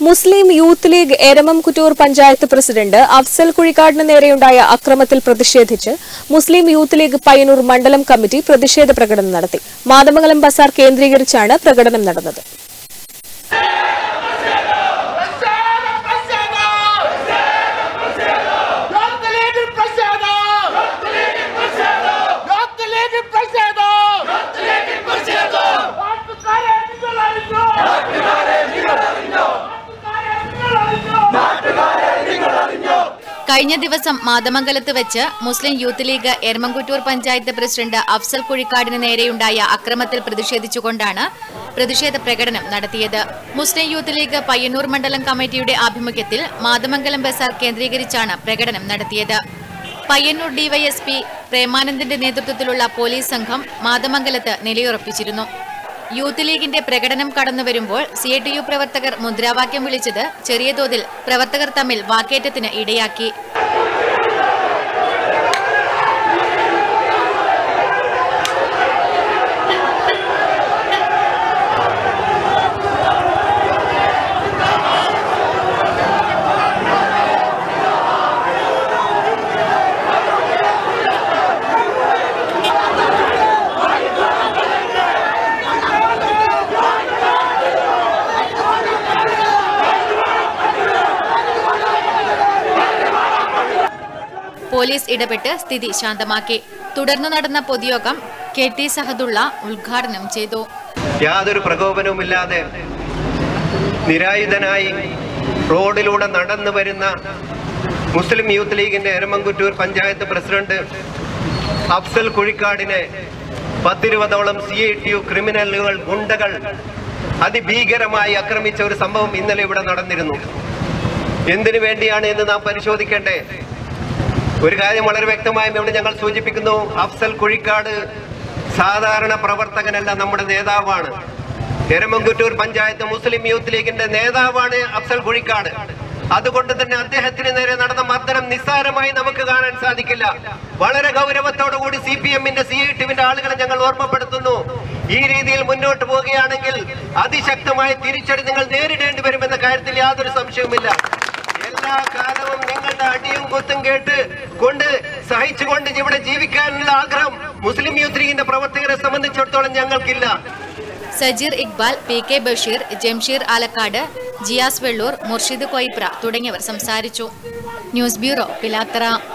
മുസ്ലിം Youth League Eramamkuttur panchayat president Afsal കുഴിക്കാടിന് നേരെയുണ്ടായ അക്രമത്തിൽ പ്രതിഷേധിച്ച് മുസ്ലിം യൂത്ത് ലീഗ് പയ്യന്നൂർ മണ്ഡലം കമ്മിറ്റി പ്രതിഷേധ പ്രകടനം നടത്തി. മാതമംഗലം ബസാർ കേന്ദ്രീകരിച്ചാണ് പ്രകടനം നടന്നത്. കഴിഞ്ഞ ദിവസം മാതമംഗലത്ത് വെച്ച് മുസ്ലിം യൂത്ത് ലീഗ് എരമംകുറ്റൂർ പഞ്ചായത്ത് പ്രസിഡന്റ് അഫ്സൽ കുഴിക്കാടിന് നേരെയുണ്ടായ അക്രമത്തിൽ പ്രതിഷേധിച്ചുകൊണ്ടാണ് പ്രതിഷേധ പ്രകടനം നടത്തിയത്. മുസ്ലിം യൂത്ത് ലീഗ് പയ്യന്നൂർ മണ്ഡലം കമ്മിറ്റിയുടെ ആഭിമുഖ്യത്തിൽ മാതമംഗലം ബസാർ കേന്ദ്രീകരിച്ചാണ് പ്രകടനം നടത്തിയത്. പയ്യന്നൂർ ഡിവൈഎസ്പി പ്രേമാനന്ദിന്റെ നേതൃത്വത്തിലുള്ള പോലീസ് സംഘം മാതമംഗലത്ത് നിലയുറപ്പിച്ചിരുന്നു. യൂത്ത് ലീഗിന്റെ പ്രകടനം കടന്നുവരുമ്പോൾ CITU പ്രവർത്തകർ മുദ്രാവാക്യം വിളിച്ചത് ചെറിയ തോതിൽ പ്രവർത്തകർ തമ്മിൽ വാക്കേറ്റത്തിന് ഇടയാക്കി. പോലീസ് ഇടപെട്ട് സ്ഥിതി ശാന്തമാക്കി. തുടർന്ന് നടന്ന പൊതുയോഗം KT സഹദുള്ള ഉദ്ഘാടനം ചെയ്തു. യാതൊരു പ്രകോപനവുമില്ലാതെ നിരായുധനായി റോഡിലൂടെ നടന്നു വരുന്ന മുസ്ലിം യൂത്ത് ലീഗിന്റെ എരമംകുറ്റൂർ പഞ്ചായത്ത് പ്രസിഡന്റ് അഫ്സൽ കുഴിക്കാടിനെ 10-20ഓളം CITU ക്രിമിനലുകൾ, ഗുണ്ടകൾ അതിഭീകരമായി ആക്രമിച്ച ഒരു സംഭവം ഇന്നലെ ഇവിടെ നടന്നിരുന്നു. എന്തിനു വേണ്ടിയാണ് എന്ന് നാം പരിശോധിക്കേണ്ടേ? ഒരു കാര്യം വളരെ വ്യക്തമായും ഇവിടെ ഞങ്ങൾ സൂചിപ്പിക്കുന്നു. അഫ്സൽ കുഴിക്കാട് സാധാരണ പ്രവർത്തകനല്ല, നമ്മുടെ നേതാവാണ്. എരമംകുറ്റൂർ പഞ്ചായത്ത് മുസ്ലിം യൂത്ത് ലീഗിന്റെ നേതാവാണ് അഫ്സൽ കുഴിക്കാട്. അതുകൊണ്ട് തന്നെ അദ്ദേഹത്തിന് നേരെ നടന്ന മർദ്ദനം നിസ്സാരമായി നമുക്ക് കാണാൻ സാധിക്കില്ല. വളരെ ഗൗരവത്തോടുകൂടി CPMന്റെ CITUവിന്റെ ആളുകളെ ഞങ്ങൾ ഓർമ്മപ്പെടുത്തുന്നു. ഈ രീതിയിൽ മുന്നോട്ട് പോവുകയാണെങ്കിൽ അതിശക്തമായ തിരിച്ചടി നിങ്ങൾ നേരിടേണ്ടി വരുമെന്ന കാര്യത്തിൽ യാതൊരു സംശയവുമില്ല. എല്ലാ കാലവും നിങ്ങളുടെ അടിയും കുത്തും കേട്ട് കൊണ്ട് സഹിച്ചുകൊണ്ട് ഇവിടെ ജീവിക്കാനുള്ള ആഗ്രഹം മുസ്ലിം യൂത്ത് ലീഗിന്റെ പ്രവർത്തകരെ സംബന്ധിച്ചിടത്തോളം ഞങ്ങൾക്കില്ല. സജീർ ഇക്ബാൽ, PK ബഷീർ, ജംഷീർ ആലക്കാട്, ജിയാസ് വെള്ളൂർ, മുർഷിദ് കൊയ്പ്ര തുടങ്ങിയവർ സംസാരിച്ചു. News bureau, Pilathara.